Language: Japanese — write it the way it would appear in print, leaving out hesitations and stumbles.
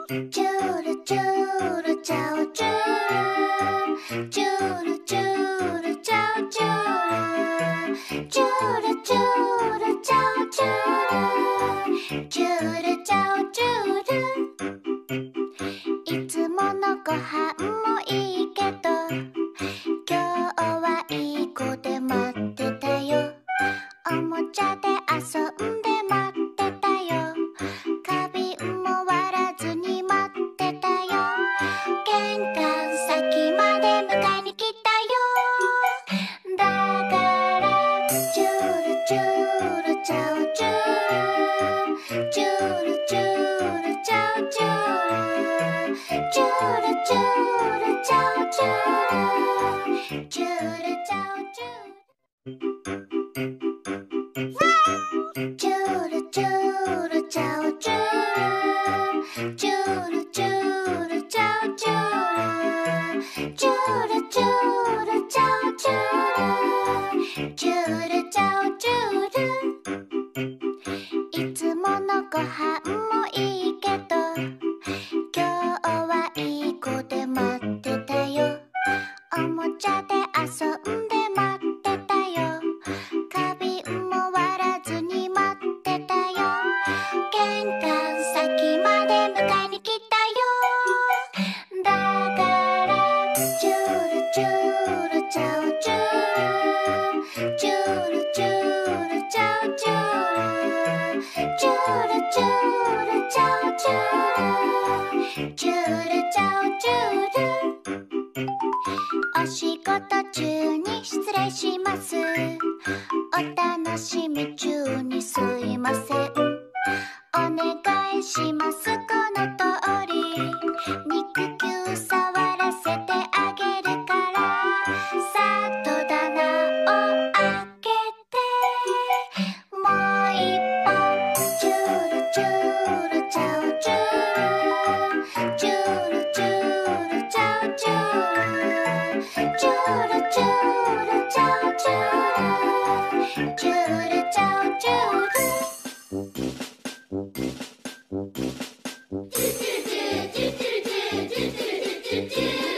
쭈루 쭈루 짜오 쭈루 쭈루 쭈루 짜오 쭈루 쭈루 쭈루 짜오 쭈루 쭈루 짜오 쭈루 いつものご飯もいいけど今日はいい子で待ってたよおもちゃで遊んで待ってたよ花瓶も割らずに待ってたよ玄関先まで迎えに来たよだからチュルチュルチャオチュルチュルチュルチャオチュルチュルチュルチャオチュルチュルチャオチュルチュルチュルチャオチュルチュルチュルチャオチュルチュルチュルチャオチュルチュルチャオチュルいつものご飯もいいけど今日はいい子で待ってたよおもちゃで遊んで待ってたよ花瓶も割らずに待ってたよ玄関先まで迎えに来たよだからチュルチュルチャオチュルチュルチュルチャオチュルチュルチュルチャオチュルチュルチャオチュルお仕事中に失礼しますお楽しみ中にすいませんお願いしますこの通り肉球触らせてあげるからさっと棚を開けてもう一本チュルチュルチャオチュルチュルチュルチャオチュルチュルチュルチャオチュルチュルチャオチュル